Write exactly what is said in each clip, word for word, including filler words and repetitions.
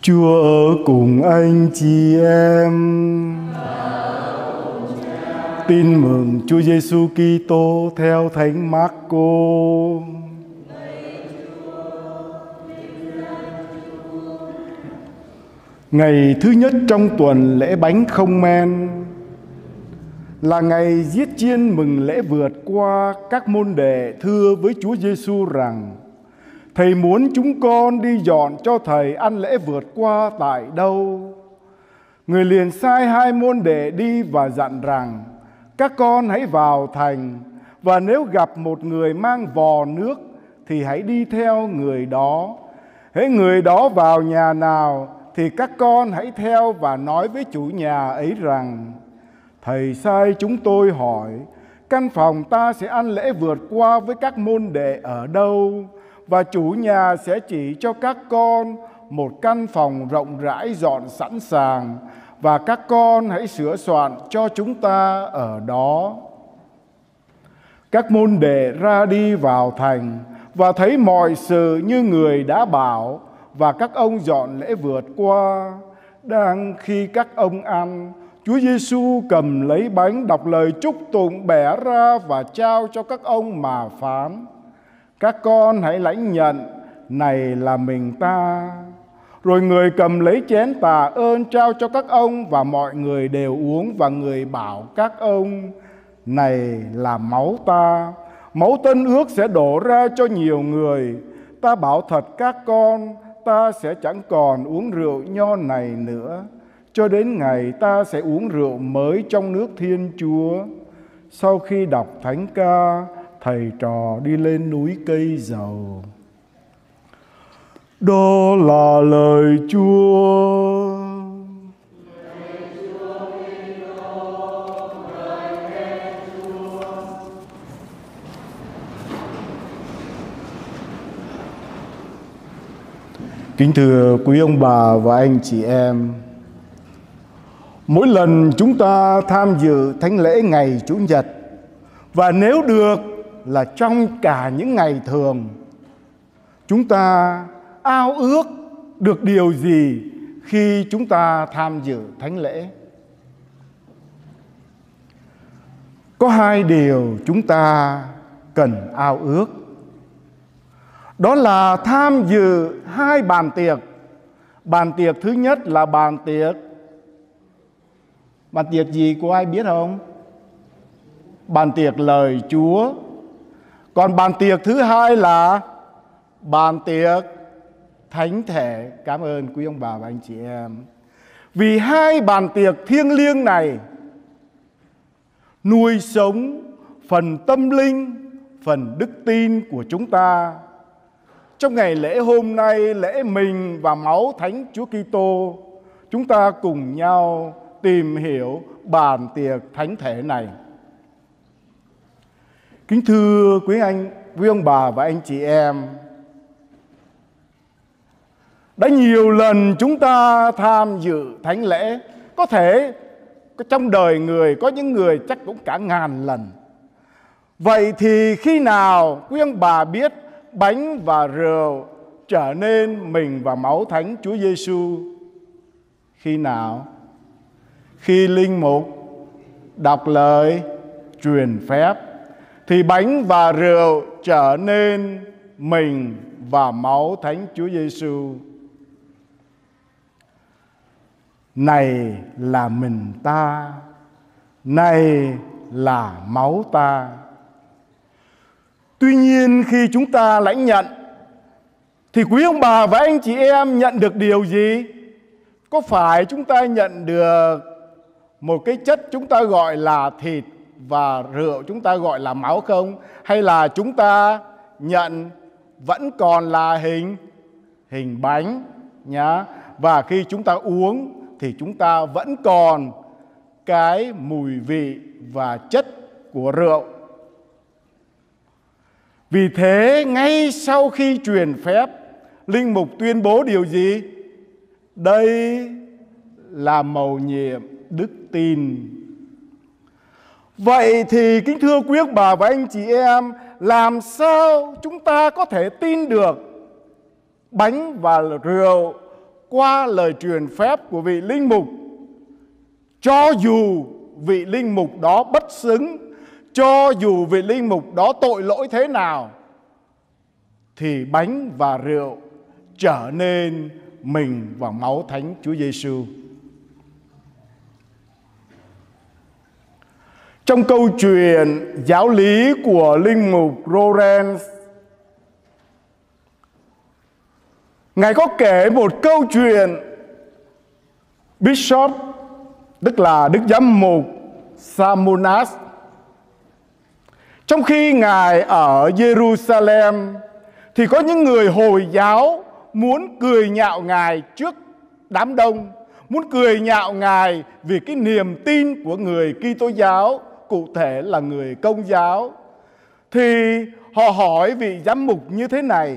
Chúa ở cùng anh chị em. Tin mừng Chúa Giêsu Kitô theo Thánh Mác-cô. Ngày thứ nhất trong tuần lễ bánh không men là ngày giết chiên mừng lễ vượt qua. Các môn đệ thưa với Chúa Giêsu rằng: Thầy muốn chúng con đi dọn cho Thầy ăn lễ vượt qua tại đâu? Người liền sai hai môn đệ đi và dặn rằng: Các con hãy vào thành, và nếu gặp một người mang vò nước thì hãy đi theo người đó. Hễ người đó vào nhà nào thì các con hãy theo và nói với chủ nhà ấy rằng: Thầy sai chúng tôi hỏi, căn phòng ta sẽ ăn lễ vượt qua với các môn đệ ở đâu? Và chủ nhà sẽ chỉ cho các con một căn phòng rộng rãi dọn sẵn sàng, và các con hãy sửa soạn cho chúng ta ở đó. Các môn đệ ra đi vào thành và thấy mọi sự như người đã bảo, và các ông dọn lễ vượt qua. Đang khi các ông ăn, Chúa Giêsu cầm lấy bánh, đọc lời chúc tụng, bẻ ra và trao cho các ông mà phán: Các con hãy lãnh nhận, này là mình ta. Rồi người cầm lấy chén tạ ơn trao cho các ông, và mọi người đều uống. Và người bảo các ông: Này là máu ta, máu tân ước sẽ đổ ra cho nhiều người. Ta bảo thật các con, ta sẽ chẳng còn uống rượu nho này nữa, cho đến ngày ta sẽ uống rượu mới trong nước Thiên Chúa. Sau khi đọc thánh ca, thầy trò đi lên núi Cây Dầu. Đó là lời Chúa. Kính thưa quý ông bà và anh chị em, mỗi lần chúng ta tham dự thánh lễ ngày Chủ nhật, và nếu được là trong cả những ngày thường, chúng ta ao ước được điều gì khi chúng ta tham dự thánh lễ? Có hai điều chúng ta cần ao ước. Đó là tham dự hai bàn tiệc. Bàn tiệc thứ nhất là bàn tiệc Bàn tiệc gì có ai biết không? Bàn tiệc lời Chúa. Còn bàn tiệc thứ hai là bàn tiệc thánh thể. Cảm ơn quý ông bà và anh chị em. Vì hai bàn tiệc thiêng liêng này nuôi sống phần tâm linh, phần đức tin của chúng ta. Trong ngày lễ hôm nay, lễ mình và máu Thánh Chúa Kitô, chúng ta cùng nhau tìm hiểu bàn tiệc thánh thể này. Kính thưa quý anh, quý ông bà và anh chị em, đã nhiều lần chúng ta tham dự thánh lễ. Có thể trong đời người có những người chắc cũng cả ngàn lần. Vậy thì khi nào quý ông bà biết bánh và rượu trở nên mình và máu Thánh Chúa Giêsu? Khi nào? Khi linh mục đọc lời truyền phép thì bánh và rượu trở nên mình và máu Thánh Chúa Giêsu. Này là mình ta, này là máu ta. Tuy nhiên khi chúng ta lãnh nhận thì quý ông bà và anh chị em nhận được điều gì? Có phải chúng ta nhận được một cái chất chúng ta gọi là thịt và rượu chúng ta gọi là máu không? Hay là chúng ta nhận vẫn còn là hình hình bánh nhá? Và khi chúng ta uống thì chúng ta vẫn còn cái mùi vị và chất của rượu. Vì thế ngay sau khi truyền phép, linh mục tuyên bố điều gì? Đây là mầu nhiệm đức tin. Vậy thì kính thưa quý ông bà và anh chị em, làm sao chúng ta có thể tin được bánh và rượu qua lời truyền phép của vị linh mục. Cho dù vị linh mục đó bất xứng, cho dù vị linh mục đó tội lỗi thế nào, thì bánh và rượu trở nên mình và máu Thánh Chúa Giêsu. Trong câu chuyện giáo lý của linh mục Lorenz, Ngài có kể một câu chuyện Bishop, tức là Đức Giám mục Samunas, trong khi Ngài ở Jerusalem thì có những người Hồi giáo muốn cười nhạo Ngài trước đám đông, muốn cười nhạo Ngài vì cái niềm tin của người Kitô giáo, cụ thể là người Công giáo. Thì họ hỏi vị giám mục như thế này: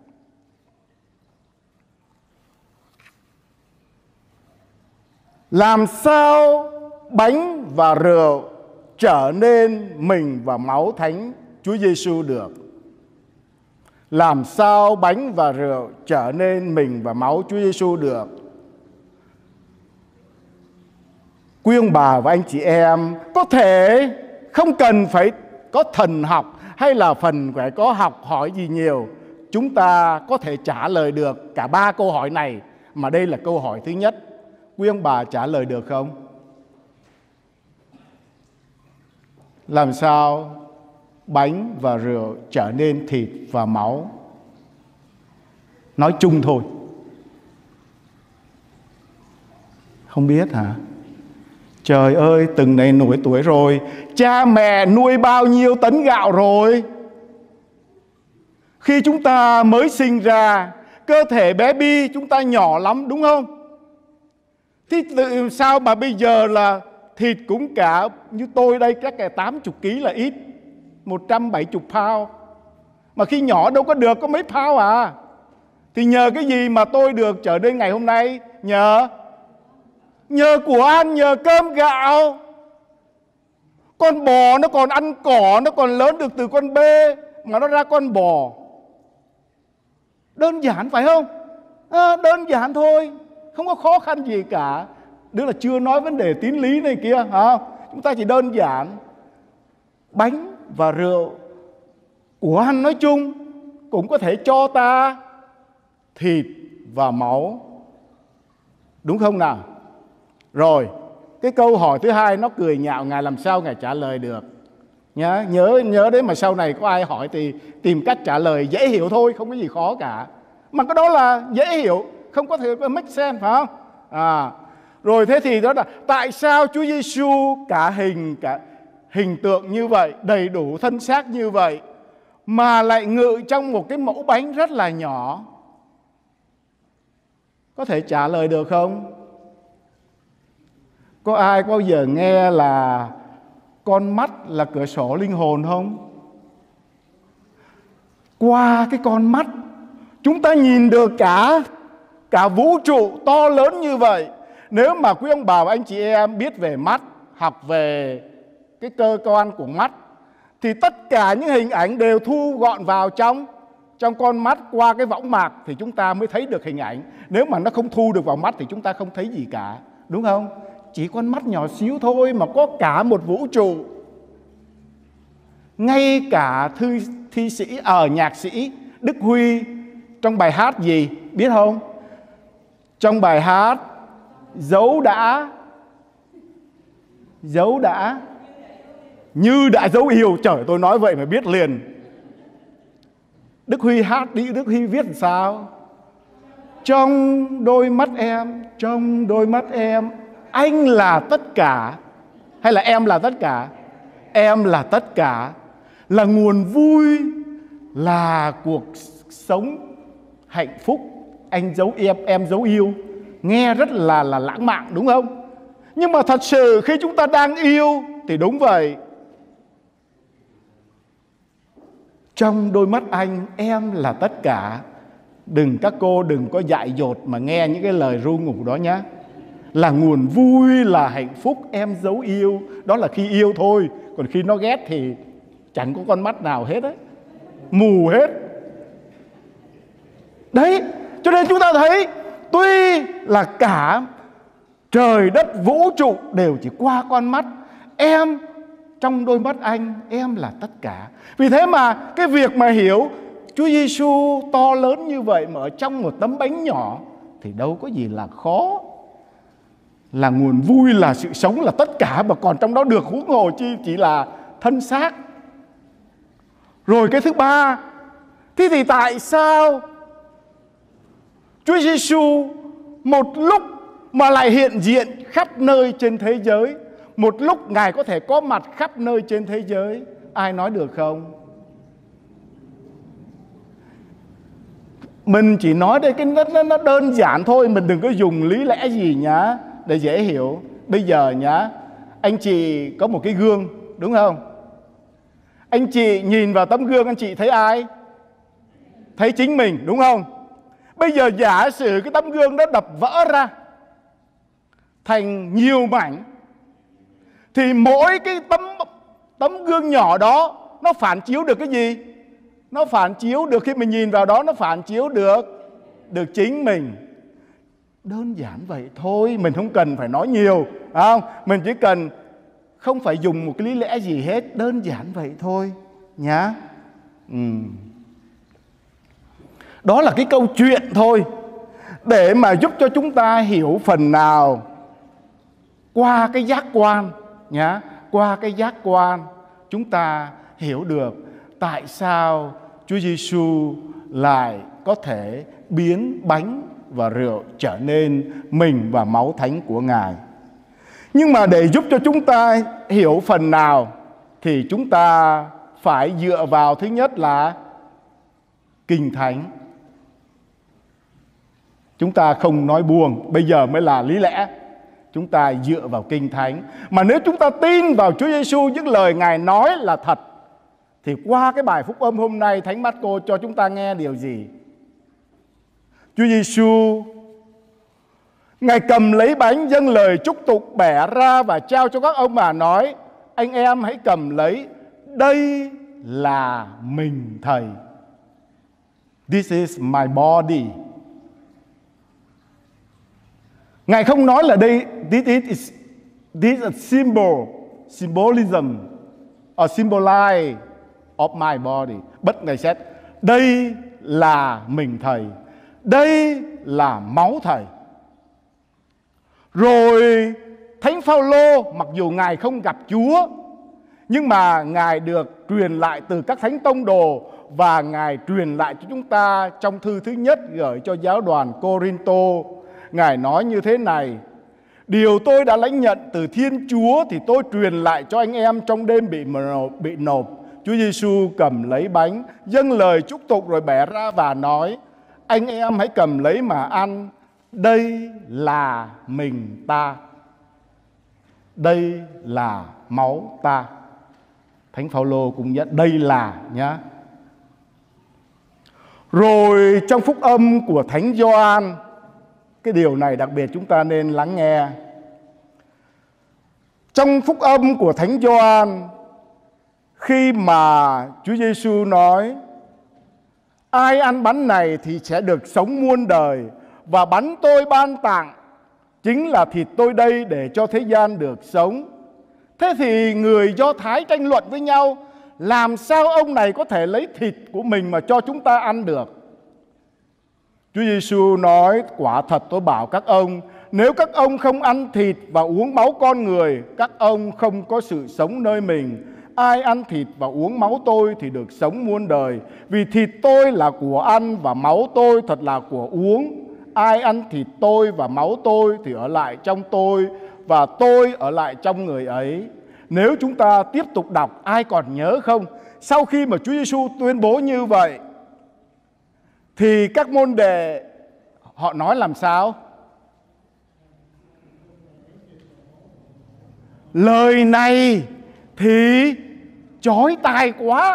làm sao bánh và rượu trở nên mình và máu Thánh Chúa Giêsu được? Làm sao bánh và rượu trở nên mình và máu Chúa Giêsu được? Quý ông bà và anh chị em, có thể không cần phải có thần học hay là phần phải có học hỏi gì nhiều, chúng ta có thể trả lời được cả ba câu hỏi này, mà đây là câu hỏi thứ nhất. Quý ông bà trả lời được không? Làm sao bánh và rượu trở nên thịt và máu? Nói chung thôi. Không biết hả? Trời ơi, từng này nổi tuổi rồi, cha mẹ nuôi bao nhiêu tấn gạo rồi. Khi chúng ta mới sinh ra, cơ thể bé bi chúng ta nhỏ lắm, đúng không? Thế tự sao mà bây giờ là thịt cũng cả như tôi đây, các cái tám mươi ký là ít, một trăm bảy mươi pound. Mà khi nhỏ đâu có được có mấy pound à. Thì nhờ cái gì mà tôi được trở nên ngày hôm nay? Nhờ Nhờ của ăn, nhờ cơm gạo. Con bò nó còn ăn cỏ, nó còn lớn được từ con bê mà nó ra con bò. Đơn giản phải không? À, đơn giản thôi, không có khó khăn gì cả. Đó là chưa nói vấn đề tín lý này kia hả? Chúng ta chỉ đơn giản. Bánh và rượu, của ăn nói chung, cũng có thể cho ta thịt và máu, đúng không nào? Rồi, cái câu hỏi thứ hai nó cười nhạo Ngài, làm sao Ngài trả lời được? Nhớ, nhớ, nhớ đến mà sau này có ai hỏi thì tìm cách trả lời dễ hiểu thôi, không có gì khó cả. Mà cái đó là dễ hiểu, không có thể make sense, phải không? À, rồi thế thì đó là tại sao Chúa Giêsu cả hình cả hình tượng như vậy, đầy đủ thân xác như vậy, mà lại ngự trong một cái mẫu bánh rất là nhỏ? Có thể trả lời được không? Có ai bao giờ nghe là con mắt là cửa sổ linh hồn không? Qua cái con mắt chúng ta nhìn được cả cả vũ trụ to lớn như vậy. Nếu mà quý ông bà và anh chị em biết về mắt, học về cái cơ quan của mắt, thì tất cả những hình ảnh đều thu gọn vào trong trong con mắt qua cái võng mạc thì chúng ta mới thấy được hình ảnh. Nếu mà nó không thu được vào mắt thì chúng ta không thấy gì cả, đúng không? Chỉ con mắt nhỏ xíu thôi mà có cả một vũ trụ. Ngay cả thư thi sĩ ở à, nhạc sĩ Đức Huy trong bài hát gì biết không? Trong bài hát Dấu đã Dấu đã Như đã dấu yêu. Trời, tôi nói vậy mà biết liền. Đức Huy hát đi, Đức Huy viết làm sao? Trong đôi mắt em, trong đôi mắt em, anh là tất cả. Hay là em là tất cả? Em là tất cả, là nguồn vui, là cuộc sống hạnh phúc. Anh dấu em, em dấu yêu. Nghe rất là là lãng mạn, đúng không? Nhưng mà thật sự khi chúng ta đang yêu thì đúng vậy. Trong đôi mắt anh, em là tất cả. Đừng, các cô đừng có dại dột mà nghe những cái lời ru ngủ đó nhé. Là nguồn vui, là hạnh phúc, em dấu yêu. Đó là khi yêu thôi. Còn khi nó ghét thì chẳng có con mắt nào hết đấy, mù hết. Đấy, cho nên chúng ta thấy Tuy là cả trời đất vũ trụ đều chỉ qua con mắt em, trong đôi mắt anh em là tất cả. Vì thế mà cái việc mà hiểu Chúa Giêsu to lớn như vậy mà ở trong một tấm bánh nhỏ thì đâu có gì là khó. Là nguồn vui, là sự sống, là tất cả, mà còn trong đó được huống hồ chi chỉ là thân xác. Rồi cái thứ ba, thế thì tại sao Chúa Giêsu một lúc mà lại hiện diện khắp nơi trên thế giới, một lúc Ngài có thể có mặt khắp nơi trên thế giới? Ai nói được không? Mình chỉ nói đây cái nó, nó đơn giản thôi, mình đừng có dùng lý lẽ gì nhá, để dễ hiểu. Bây giờ nhá, anh chị có một cái gương, đúng không? Anh chị nhìn vào tấm gương, anh chị thấy ai? Thấy chính mình, đúng không? Bây giờ giả sử cái tấm gương đó đập vỡ ra thành nhiều mảnh, thì mỗi cái tấm tấm gương nhỏ đó nó phản chiếu được cái gì? Nó phản chiếu được, khi mình nhìn vào đó, nó phản chiếu được được chính mình. Đơn giản vậy thôi, mình không cần phải nói nhiều, không? Mình chỉ cần không phải dùng một cái lý lẽ gì hết, đơn giản vậy thôi nhá. Ừ. Đó là cái câu chuyện thôi, để mà giúp cho chúng ta hiểu phần nào qua cái giác quan nhá, qua cái giác quan chúng ta hiểu được tại sao Chúa Giêsu lại có thể biến bánh và rượu trở nên mình và máu thánh của Ngài. Nhưng mà để giúp cho chúng ta hiểu phần nào thì chúng ta phải dựa vào, thứ nhất là Kinh Thánh. Chúng ta không nói buông, bây giờ mới là lý lẽ. Chúng ta dựa vào Kinh Thánh. Mà nếu chúng ta tin vào Chúa Giêsu, những lời Ngài nói là thật, thì qua cái bài phúc âm hôm nay, Thánh Mát-cô cho chúng ta nghe điều gì? Chúa Giêsu, Ngài cầm lấy bánh, dâng lời chúc tụng, bẻ ra và trao cho các ông bà, nói: anh em hãy cầm lấy, đây là mình Thầy. This is my body. Ngài không nói là đây, this is, this is a symbol, symbolism, or symbolize of my body. Bất Ngài xét, đây là mình Thầy, đây là máu Thầy. Rồi Thánh Phao-lô, mặc dù Ngài không gặp Chúa, nhưng mà Ngài được truyền lại từ các thánh tông đồ, và Ngài truyền lại cho chúng ta trong thư thứ nhất gửi cho giáo đoàn Cô-rinh-tô. Ngài nói như thế này: điều tôi đã lãnh nhận từ Thiên Chúa thì tôi truyền lại cho anh em trong đêm bị nộp. Bị nộp. Chúa Giêsu cầm lấy bánh, dâng lời chúc tụng rồi bẻ ra và nói: anh em hãy cầm lấy mà ăn, đây là mình ta, đây là máu ta. Thánh Phao-lô cũng nhận đây là nhá. Rồi trong phúc âm của Thánh Gioan, cái điều này đặc biệt chúng ta nên lắng nghe. Trong phúc âm của Thánh Gioan, khi mà Chúa Giêsu nói: ai ăn bánh này thì sẽ được sống muôn đời, và bánh tôi ban tặng chính là thịt tôi đây để cho thế gian được sống. Thế thì người Do Thái tranh luận với nhau, làm sao ông này có thể lấy thịt của mình mà cho chúng ta ăn được? Chúa Giêsu nói: quả thật tôi bảo các ông, nếu các ông không ăn thịt và uống máu con người, các ông không có sự sống nơi mình. Ai ăn thịt và uống máu tôi thì được sống muôn đời. Vì thịt tôi là của ăn và máu tôi thật là của uống. Ai ăn thịt tôi và máu tôi thì ở lại trong tôi, và tôi ở lại trong người ấy. Nếu chúng ta tiếp tục đọc, ai còn nhớ không? Sau khi mà Chúa Giêsu tuyên bố như vậy, thì các môn đệ họ nói làm sao? Lời này thì chói tai quá.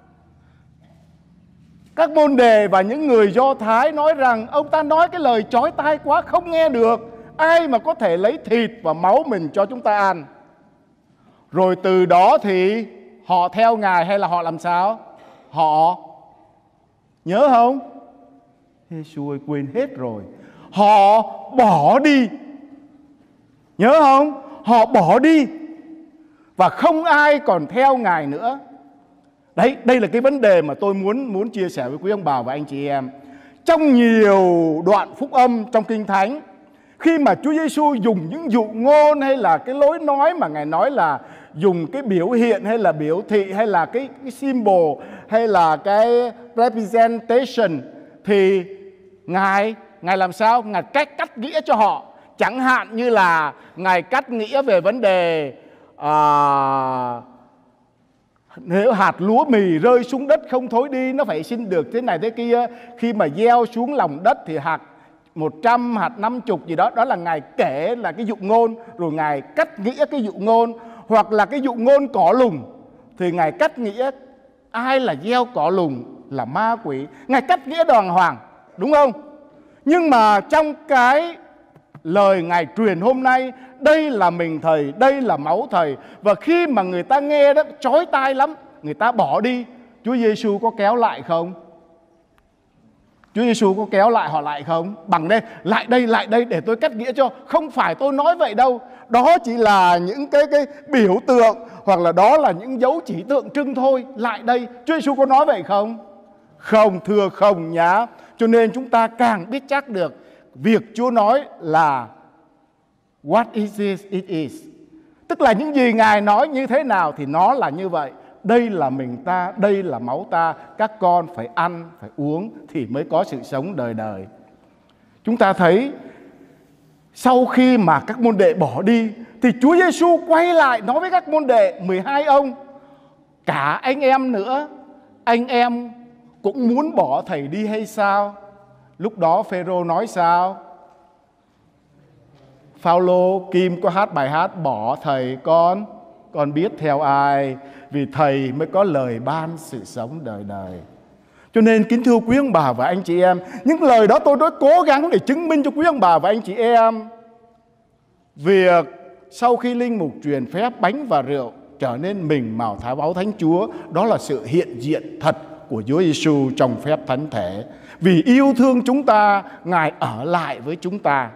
Các môn đề và những người Do Thái nói rằng ông ta nói cái lời chói tai quá, không nghe được. Ai mà có thể lấy thịt và máu mình cho chúng ta ăn? Rồi từ đó thì họ theo Ngài hay là họ làm sao? Họ nhớ không? Giê-xu ơi, quên hết rồi. họ bỏ đi. Nhớ không? Họ bỏ đi và không ai còn theo Ngài nữa. Đấy, đây là cái vấn đề mà tôi muốn muốn chia sẻ với quý ông bà và anh chị em. Trong nhiều đoạn phúc âm trong Kinh Thánh, khi mà Chúa Giêsu dùng những dụ ngôn hay là cái lối nói mà Ngài nói là dùng cái biểu hiện hay là biểu thị hay là cái, cái symbol hay là cái representation, thì Ngài Ngài làm sao? Ngài cách cắt nghĩa cho họ. Chẳng hạn như là Ngài cắt nghĩa về vấn đề à, nếu hạt lúa mì rơi xuống đất không thối đi, nó phải sinh được thế này thế kia. Khi mà gieo xuống lòng đất thì hạt một trăm, hạt năm chục gì đó. Đó là Ngài kể là cái dụ ngôn, rồi Ngài cắt nghĩa cái dụ ngôn. Hoặc là cái dụ ngôn cỏ lùng, thì Ngài cắt nghĩa ai là gieo cỏ lùng là ma quỷ. Ngài cắt nghĩa đàng hoàng, đúng không? Nhưng mà trong cái lời Ngài truyền hôm nay, đây là mình Thầy, đây là máu Thầy, và khi mà người ta nghe đó chói tai lắm, người ta bỏ đi, Chúa Giêsu có kéo lại không? Chúa Giêsu có kéo lại họ lại không? Bằng đây, lại đây, lại đây để tôi cắt nghĩa cho. Không phải tôi nói vậy đâu. Đó chỉ là những cái, cái biểu tượng, hoặc là đó là những dấu chỉ tượng trưng thôi. Lại đây, Chúa Giêsu có nói vậy không? Không, thưa không nhá. Cho nên chúng ta càng biết chắc được việc Chúa nói là what is it, it is. Tức là những gì Ngài nói như thế nào thì nó là như vậy. Đây là mình ta, đây là máu ta. Các con phải ăn, phải uống thì mới có sự sống đời đời. Chúng ta thấy sau khi mà các môn đệ bỏ đi thì Chúa Giêsu quay lại nói với các môn đệ, mười hai ông, cả anh em nữa, anh em cũng muốn bỏ Thầy đi hay sao? Lúc đó Phêrô nói sao? Phao-lô, Kim có hát bài hát bỏ Thầy con, con biết theo ai, vì Thầy mới có lời ban sự sống đời đời. Cho nên kính thưa quý ông bà và anh chị em, những lời đó tôi đã cố gắng để chứng minh cho quý ông bà và anh chị em việc sau khi linh mục truyền phép bánh và rượu trở nên mình màu tháo báu Thánh Chúa, đó là sự hiện diện thật của Chúa Giêsu trong phép thánh thể. Vì yêu thương chúng ta, Ngài ở lại với chúng ta.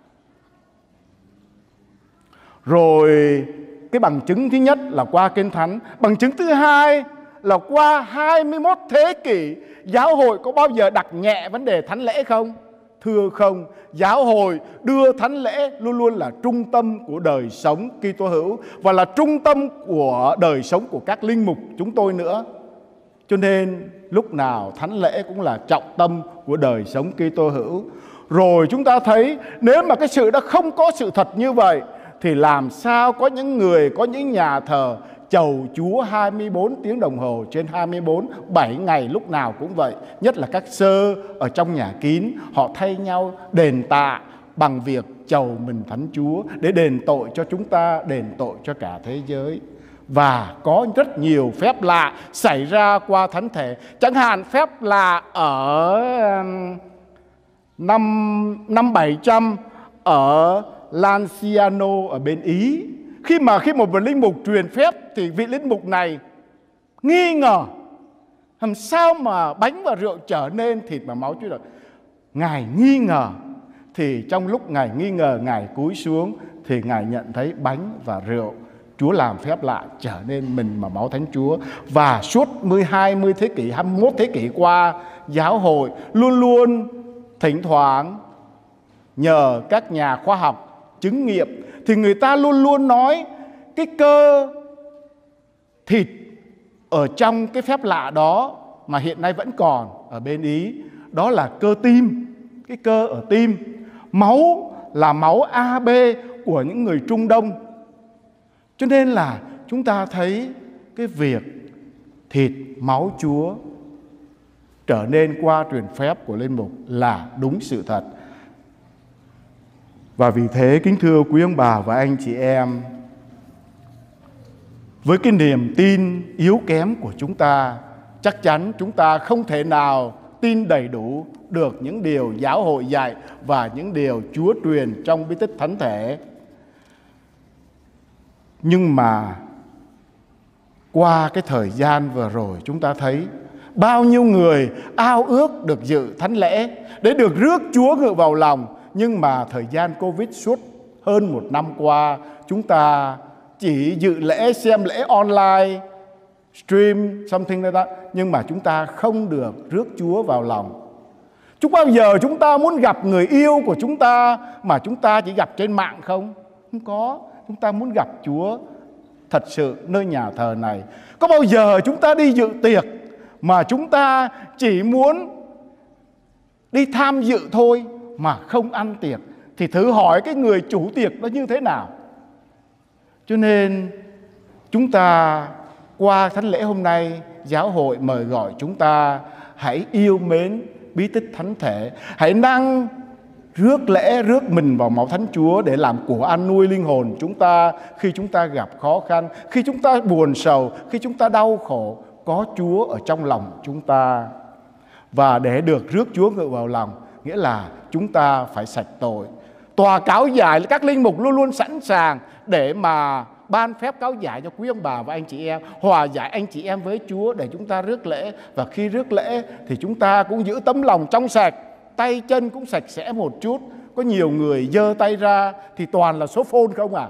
Rồi cái bằng chứng thứ nhất là qua Kinh Thánh. Bằng chứng thứ hai là qua hai mươi mốt thế kỷ, giáo hội có bao giờ đặt nhẹ vấn đề thánh lễ không? Thưa không, giáo hội đưa thánh lễ luôn luôn là trung tâm của đời sống Kitô hữu và là trung tâm của đời sống của các linh mục chúng tôi nữa. Cho nên lúc nào thánh lễ cũng là trọng tâm của đời sống Kitô hữu. Rồi chúng ta thấy nếu mà cái sự đó không có sự thật như vậy thì làm sao có những người, có những nhà thờ chầu Chúa hai mươi bốn tiếng đồng hồ trên hai mươi bốn, bảy ngày lúc nào cũng vậy. Nhất là các sơ ở trong nhà kín, họ thay nhau đền tạ bằng việc chầu mình Thánh Chúa để đền tội cho chúng ta, đền tội cho cả thế giới. Và có rất nhiều phép lạ xảy ra qua thánh thể. Chẳng hạn phép lạ ở năm, năm bảy trăm ở Lanciano ở bên Ý. Khi mà khi một vị linh mục truyền phép thì vị linh mục này nghi ngờ làm sao mà bánh và rượu trở nên thịt và máu Chúa. Ngài nghi ngờ, thì trong lúc Ngài nghi ngờ, Ngài cúi xuống thì Ngài nhận thấy bánh và rượu Chúa làm phép lạ trở nên mình mà máu Thánh Chúa. Và suốt mười hai mươi thế kỷ, hai mươi mốt thế kỷ qua, giáo hội luôn luôn thỉnh thoảng nhờ các nhà khoa học chứng nghiệm thì người ta luôn luôn nói cái cơ thịt ở trong cái phép lạ đó mà hiện nay vẫn còn ở bên Ý, đó là cơ tim, cái cơ ở tim. Máu là máu a bê của những người Trung Đông. Cho nên là chúng ta thấy cái việc thịt máu Chúa trở nên qua truyền phép của linh mục là đúng sự thật. Và vì thế kính thưa quý ông bà và anh chị em, với cái niềm tin yếu kém của chúng ta, chắc chắn chúng ta không thể nào tin đầy đủ được những điều giáo hội dạy và những điều Chúa truyền trong bí tích thánh thể. Nhưng mà qua cái thời gian vừa rồi chúng ta thấy bao nhiêu người ao ước được dự thánh lễ để được rước Chúa ngự vào lòng, Nhưng mà thời gian Covid suốt hơn một năm qua, chúng ta chỉ dự lễ, xem lễ online, stream, something like that, nhưng mà chúng ta không được rước Chúa vào lòng. Chúng bao giờ chúng ta muốn gặp người yêu của chúng ta mà chúng ta chỉ gặp trên mạng không? Không có. Chúng ta muốn gặp Chúa thật sự nơi nhà thờ này. Có bao giờ chúng ta đi dự tiệc mà chúng ta chỉ muốn đi tham dự thôi mà không ăn tiệc? Thì thử hỏi cái người chủ tiệc nó như thế nào. Cho nên chúng ta qua thánh lễ hôm nay, giáo hội mời gọi chúng ta hãy yêu mến bí tích thánh thể, hãy năng rước lễ, rước mình vào máu Thánh Chúa để làm của ăn nuôi linh hồn chúng ta khi chúng ta gặp khó khăn, khi chúng ta buồn sầu, khi chúng ta đau khổ, có Chúa ở trong lòng chúng ta. Và để được rước Chúa ngự vào lòng, nghĩa là chúng ta phải sạch tội. Tòa cáo giải, các linh mục luôn luôn sẵn sàng để mà ban phép cáo giải cho quý ông bà và anh chị em, hòa giải anh chị em với Chúa để chúng ta rước lễ. Và khi rước lễ thì chúng ta cũng giữ tấm lòng trong sạch, tay chân cũng sạch sẽ một chút. Có nhiều người giơ tay ra thì toàn là số phone không à?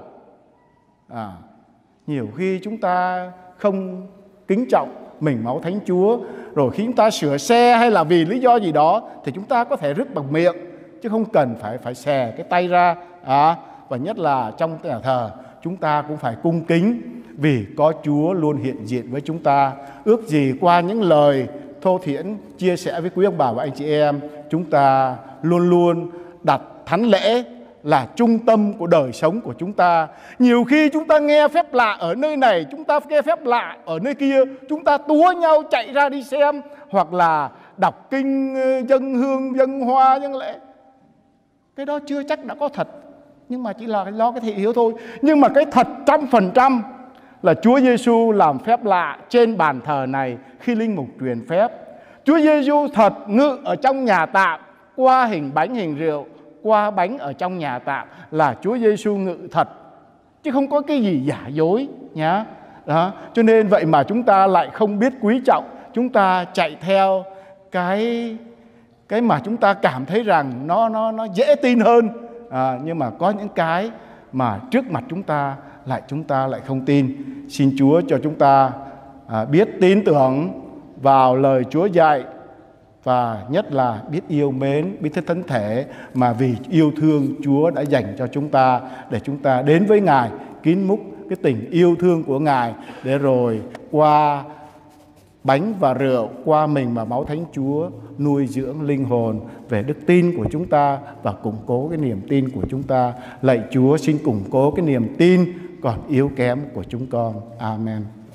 à Nhiều khi chúng ta không kính trọng mình máu Thánh Chúa, rồi khi chúng ta sửa xe hay là vì lý do gì đó thì chúng ta có thể rước bằng miệng, chứ không cần phải phải xè cái tay ra. à, Và nhất là trong nhà thờ, chúng ta cũng phải cung kính vì có Chúa luôn hiện diện với chúng ta. Ước gì qua những lời thô thiển chia sẻ với quý ông bà và anh chị em, chúng ta luôn luôn đặt thánh lễ là trung tâm của đời sống của chúng ta. Nhiều khi chúng ta nghe phép lạ ở nơi này, chúng ta nghe phép lạ ở nơi kia, chúng ta túa nhau chạy ra đi xem, hoặc là đọc kinh, dâng hương, dâng hoa, dâng lễ. Cái đó chưa chắc đã có thật, nhưng mà chỉ là lo cái thị hiếu thôi. Nhưng mà cái thật trăm phần trăm là Chúa Giêsu làm phép lạ trên bàn thờ này khi linh mục truyền phép. Chúa Giêsu thật ngự ở trong nhà tạm qua hình bánh hình rượu, qua bánh ở trong nhà tạm là Chúa Giêsu ngự thật, chứ không có cái gì giả dối nhá. Đó, cho nên vậy mà chúng ta lại không biết quý trọng, chúng ta chạy theo cái cái mà chúng ta cảm thấy rằng nó nó nó dễ tin hơn. À, nhưng mà có những cái mà trước mặt chúng ta lại chúng ta lại không tin. Xin Chúa cho chúng ta à, biết tin tưởng vào lời Chúa dạy, và nhất là biết yêu mến bí tích thánh thể mà vì yêu thương Chúa đã dành cho chúng ta, để chúng ta đến với Ngài kín múc cái tình yêu thương của Ngài, để rồi qua bánh và rượu, qua mình và máu Thánh Chúa nuôi dưỡng linh hồn về đức tin của chúng ta và củng cố cái niềm tin của chúng ta. Lạy Chúa, xin củng cố cái niềm tin còn yếu kém của chúng con. Amen.